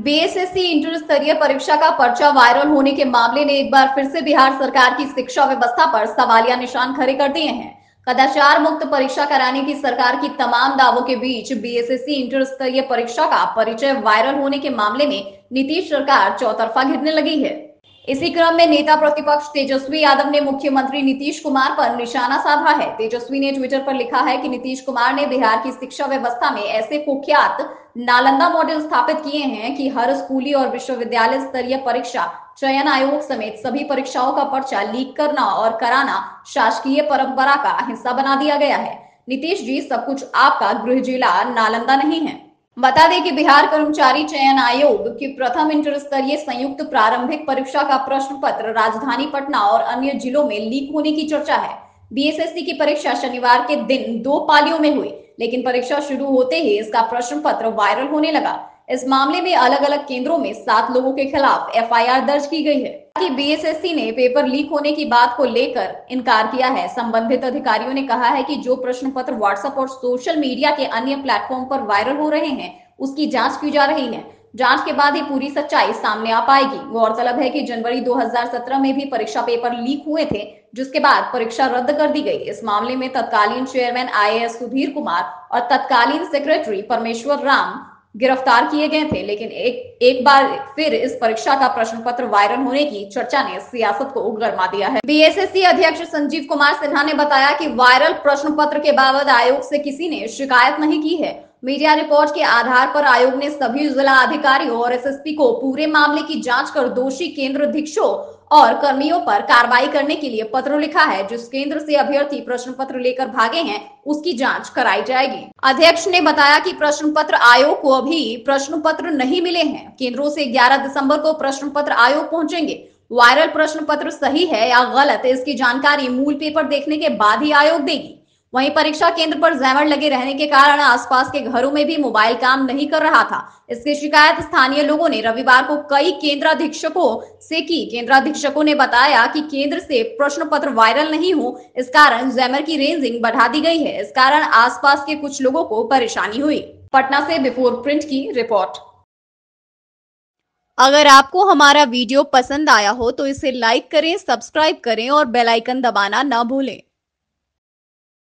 BSSC inter स्तरीय परीक्षा का पर्चा वायरल होने के मामले ने एक बार फिर से बिहार सरकार की शिक्षा व्यवस्था पर सवालिया निशान खड़े कर दिए हैं। कदाचार मुक्त परीक्षा कराने की सरकार की तमाम दावों के बीच बीएसएससी इंटर स्तरीय परीक्षा का परिचय वायरल होने के मामले में नीतीश सरकार चौतरफा घिरने लगी है। इसी क्रम में नेता प्रतिपक्ष तेजस्वी यादव ने मुख्यमंत्री नीतीश कुमार पर निशाना साधा है। तेजस्वी ने ट्विटर पर लिखा है कि नीतीश कुमार ने बिहार की शिक्षा व्यवस्था में ऐसे कुख्यात नालंदा मॉडल स्थापित किए हैं कि हर स्कूली और विश्वविद्यालय स्तरीय परीक्षा चयन आयोग समेत सभी परीक्षाओं का पर्चा लीक करना और कराना शासकीय परंपरा का हिस्सा बना दिया गया है। नीतीश जी, सब कुछ आपका गृह जिला नालंदा नहीं है। बता दें कि बिहार कर्मचारी चयन आयोग की प्रथम इंटर स्तरीय संयुक्त प्रारंभिक परीक्षा का प्रश्न पत्र राजधानी पटना और अन्य जिलों में लीक होने की चर्चा है। बीएसएससी की परीक्षा शनिवार के दिन 2 पालियों में हुई, लेकिन परीक्षा शुरू होते ही इसका प्रश्न पत्र वायरल होने लगा। इस मामले में अलग अलग केंद्रों में 7 लोगों के खिलाफ एफआईआर दर्ज की गई है कि बीएसएससी ने पेपर लीक होने की बात को लेकर इनकार किया है। संबंधित अधिकारियों ने कहा है कि जो प्रश्न पत्र व्हाट्सएप और सोशल मीडिया के अन्य प्लेटफॉर्म पर वायरल हो रहे हैं, उसकी जांच की जा रही है। जांच के बाद ही पूरी सच्चाई सामने आ पाएगी। गौरतलब है कि जनवरी 2017 में भी परीक्षा पेपर लीक हुए थे, जिसके बाद परीक्षा रद्द कर दी गई। इस मामले में तत्कालीन चेयरमैन आईएएस सुधीर कुमार और तत्कालीन सेक्रेटरी परमेश्वर राम गिरफ्तार किए गए थे, लेकिन एक बार फिर इस परीक्षा का प्रश्न पत्र वायरल होने की चर्चा ने सियासत को गरमा दिया है। बीएसएससी अध्यक्ष संजीव कुमार सिन्हा ने बताया कि वायरल प्रश्न पत्र के बाबत आयोग से किसी ने शिकायत नहीं की है। मीडिया रिपोर्ट के आधार पर आयोग ने सभी जिला अधिकारियों और एसएसपी को पूरे मामले की जांच कर दोषी केंद्र अधीक्षकों और कर्मियों पर कार्रवाई करने के लिए पत्र लिखा है। जिस केंद्र से अभ्यर्थी प्रश्न पत्र लेकर भागे हैं, उसकी जांच कराई जाएगी। अध्यक्ष ने बताया कि प्रश्न पत्र आयोग को अभी प्रश्न पत्र नहीं मिले हैं। केंद्रों से 11 दिसंबर को प्रश्न पत्र आयोग पहुंचेंगे। वायरल प्रश्न पत्र सही है या गलत, इसकी जानकारी मूल पेपर देखने के बाद ही आयोग देगी। वहीं परीक्षा केंद्र पर जैमर लगे रहने के कारण आसपास के घरों में भी मोबाइल काम नहीं कर रहा था। इसकी शिकायत स्थानीय लोगों ने रविवार को कई केंद्राधीक्षकों से की। केंद्राधीक्षकों ने बताया कि केंद्र से प्रश्न पत्र वायरल नहीं हो, इस कारण जैमर की रेंजिंग बढ़ा दी गई है। इस कारण आसपास के कुछ लोगों को परेशानी हुई। पटना से बिफोर प्रिंट की रिपोर्ट। अगर आपको हमारा वीडियो पसंद आया हो तो इसे लाइक करें, सब्सक्राइब करें और बेल आइकन दबाना न भूलें।